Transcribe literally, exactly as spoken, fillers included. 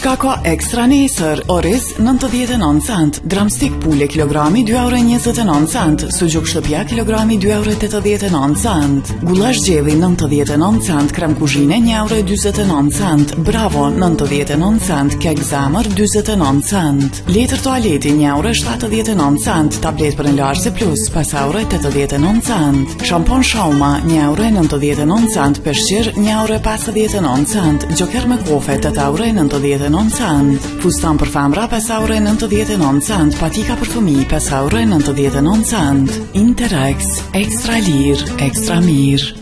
Çka ka ekstra nesër? Oriz nëntëdhjetë e nëntë cent, drumstick pule kilogrami dy euro e njëzet e nëntë cent, sugjuk shtëpia kilogrami dy euro e tetëdhjetë e nëntë cent, gullash gjelli nëntëdhjetë e nëntë cent, krem kuzhine një euro e dyzet e nëntë cent, Bravo nëntëdhjetë e nëntë cent, kek zemër dyzet e nëntë cent, letër toaleti një euro e shtatëdhjetë e nëntë cent, tablet për enlarse plus pesë euro e tetëdhjetë e nëntë cent, shampon Shauma një euro e nëntëdhjetë e nëntë cent, peshqir një euro e pesëdhjetë e nëntë cent, gjoker me kofe tetë euro e nëntëdhjetë e nëntë cent, fustan për femra pesë euro e nëntëdhjetë e nëntë cent, patika për fëmijë pesë euro e nëntëdhjetë e nëntë cent. Interex, ekstra lirë, ekstra mirë.